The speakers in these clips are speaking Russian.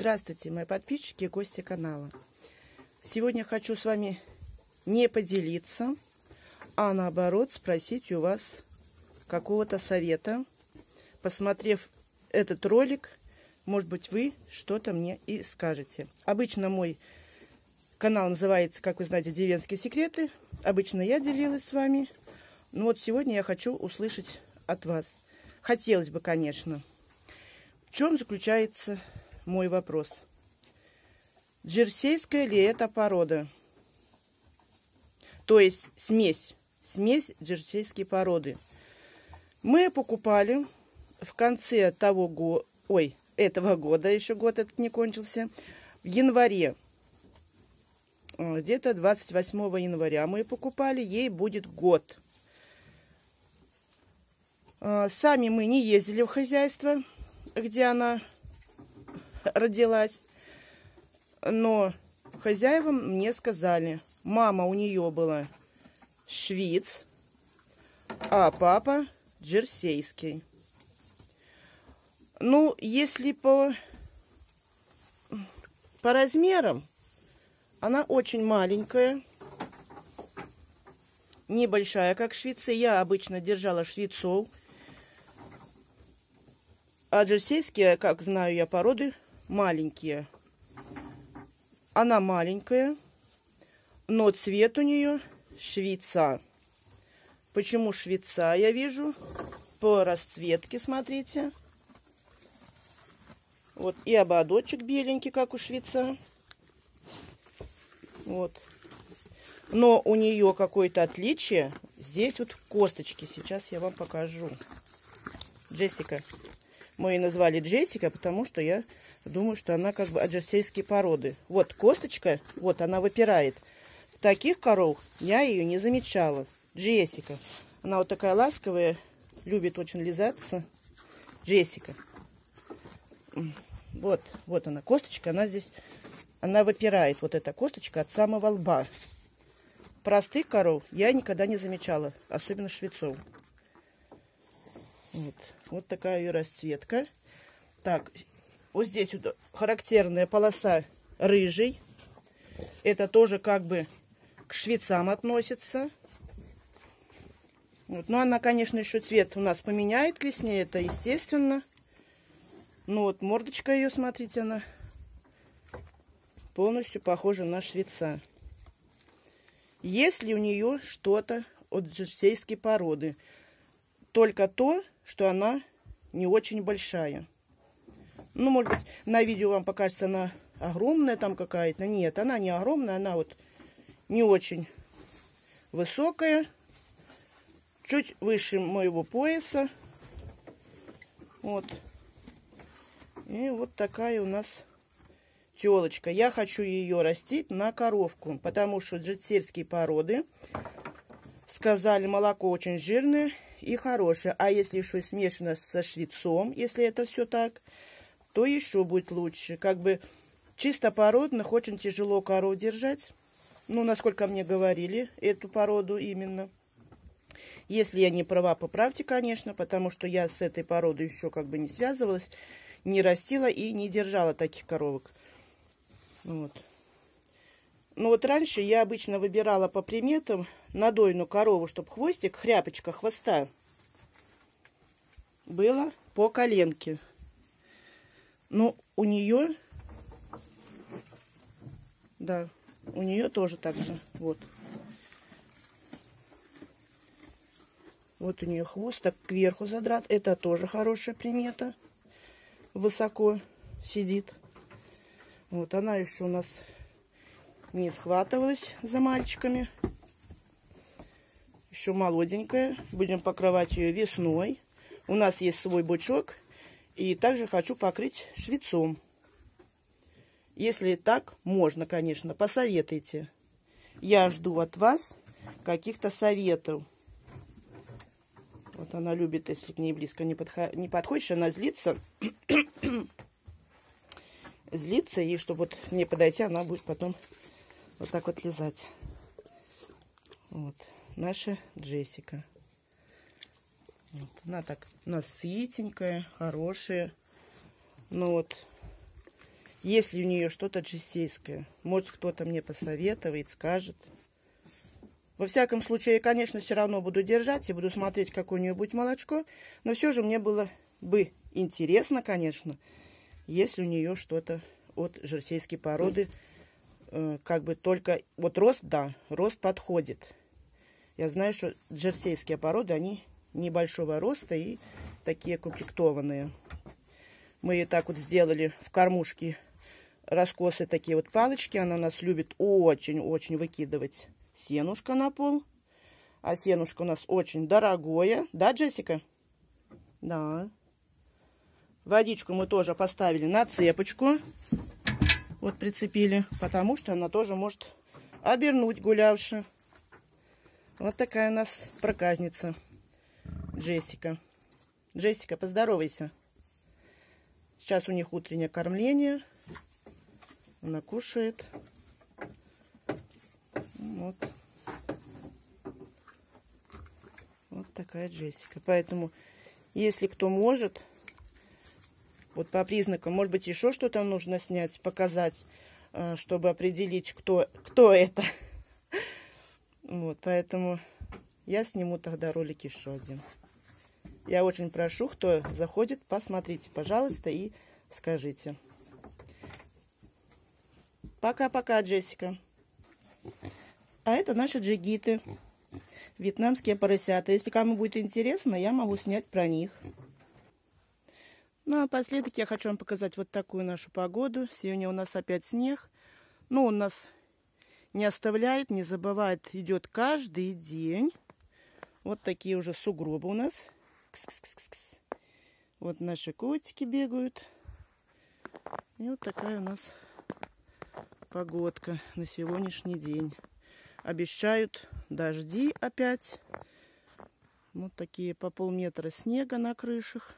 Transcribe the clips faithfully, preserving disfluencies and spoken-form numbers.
Здравствуйте, мои подписчики и гости канала. Сегодня хочу с вами не поделиться, а наоборот спросить у вас какого-то совета. Посмотрев этот ролик, может быть, вы что-то мне и скажете. Обычно мой канал называется, как вы знаете, «Деревенские секреты». Обычно я делилась с вами. Но вот сегодня я хочу услышать от вас. Хотелось бы, конечно. В чем заключается мой вопрос? Джерсейская ли это порода? То есть смесь. Смесь джерсейской породы. Мы покупали в конце того года, ой, этого года, еще год этот не кончился, в январе. Где-то двадцать восьмого января мы покупали, ей будет год. Сами мы не ездили в хозяйство, где она родилась, но хозяевам мне сказали, мама у нее была швиц, а папа джерсейский. Ну, если по, по размерам, она очень маленькая, небольшая, как швецы. Я обычно держала швецов. А джерсейские, как знаю я, породы маленькие. Она маленькая, но цвет у нее швеца. Почему швеца? Я вижу по расцветке, смотрите. Вот и ободочек беленький, как у швеца. Вот. Но у нее какое-то отличие. Здесь вот косточки. Сейчас я вам покажу. Джессика. Мы ее назвали Джессика, потому что я думаю, что она как бы от джерсейской породы. Вот косточка, вот она выпирает. В таких коров я ее не замечала. Джессика. Она вот такая ласковая, любит очень лизаться. Джессика. Вот, вот она, косточка, она здесь, она выпирает, вот эта косточка от самого лба. Простых коров я никогда не замечала, особенно швецов. Вот, вот такая ее расцветка. Так, вот здесь вот характерная полоса рыжий. Это тоже как бы к швецам относится. Вот. Но она, конечно, еще цвет у нас поменяет к весне, это естественно. Ну вот мордочка ее, смотрите, она полностью похожа на швеца. Есть ли у нее что-то от джерсейской породы? Только то, что она не очень большая. Ну, может быть, на видео вам покажется она огромная там какая-то. Нет, она не огромная, она вот не очень высокая. Чуть выше моего пояса. Вот. И вот такая у нас телочка. Я хочу ее растить на коровку, потому что джерсейские породы, сказали, молоко очень жирное и хорошее. А если еще смешано со швецом, если это все так, то еще будет лучше. Как бы чисто породных очень тяжело коров держать. Ну, насколько мне говорили, эту породу именно. Если я не права, поправьте, конечно, потому что я с этой породой еще как бы не связывалась, не растила и не держала таких коровок. Вот. Ну вот раньше я обычно выбирала по приметам надойную корову, чтобы хвостик, хряпочка хвоста было по коленке. Но у нее, да, у нее тоже так же. Вот. Вот у нее хвост так кверху задрат. Это тоже хорошая примета. Высоко сидит. Вот она еще у нас не схватывалась за мальчиками. Еще молоденькая. Будем покрывать ее весной. У нас есть свой бычок. И также хочу покрыть швецом. Если так, можно, конечно. Посоветуйте. Я жду от вас каких-то советов. Вот она любит, если к ней близко не, подход... не подходишь, она злится. Злится, и чтобы вот к ней подойти, она будет потом вот так вот лизать. Вот. Наша Джессика. Вот. Она так насытенькая, хорошая. Ну вот, Есть ли у нее что-то джерсейское? Может, кто-то мне посоветует, скажет. Во всяком случае, я, конечно, все равно буду держать и буду смотреть, какое у нее будет молочко. Но все же мне было бы интересно, конечно, есть ли у нее что-то от джерсейской породы. Э, как бы только... Вот рост, да, рост подходит. Я знаю, что джерсейские породы, они небольшого роста и такие комплектованные. Мы ей так вот сделали в кормушке раскосы, такие вот палочки. Она у нас любит очень-очень выкидывать сенушка на пол. А сенушка у нас очень дорогое. Да, Джессика? Да. Водичку мы тоже поставили на цепочку. Вот прицепили. Потому что она тоже может обернуть гулявши. Вот такая у нас проказница. Джессика. Джессика, поздоровайся. Сейчас у них утреннее кормление. Она кушает. Вот. Вот такая Джессика. Поэтому, если кто может, вот по признакам, может быть, еще что-то нужно снять, показать, чтобы определить, кто, кто это. Вот, поэтому я сниму тогда ролик еще один. Я очень прошу, кто заходит, посмотрите, пожалуйста, и скажите. Пока-пока, Джессика. А это наши джигиты. Вьетнамские поросята. Если кому будет интересно, я могу снять про них. Ну, а последок я хочу вам показать вот такую нашу погоду. Сегодня у нас опять снег. Но он нас не оставляет, не забывает. Идет каждый день. Вот такие уже сугробы у нас. Кс-кс-кс-кс. Вот наши котики бегают. И вот такая у нас погодка на сегодняшний день. Обещают дожди опять. Вот такие по полметра снега на крышах.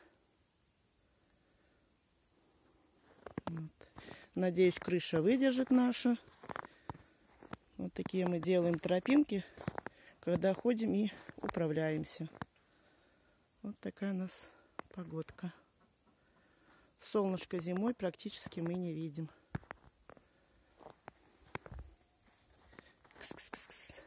Вот. Надеюсь, крыша выдержит наша. Вот такие мы делаем тропинки, когда ходим и управляемся. Вот такая у нас погодка. Солнышко зимой практически мы не видим. Кс-кс-кс-кс.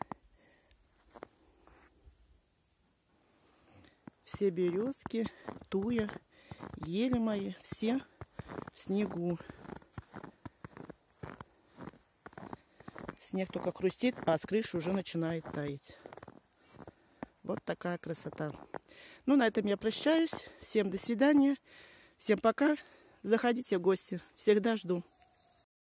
Все березки, туя, ели мои, все в снегу. Снег только хрустит, а с крыши уже начинает таять. Вот такая красота. Ну, на этом я прощаюсь. Всем до свидания. Всем пока. Заходите в гости. Всегда жду.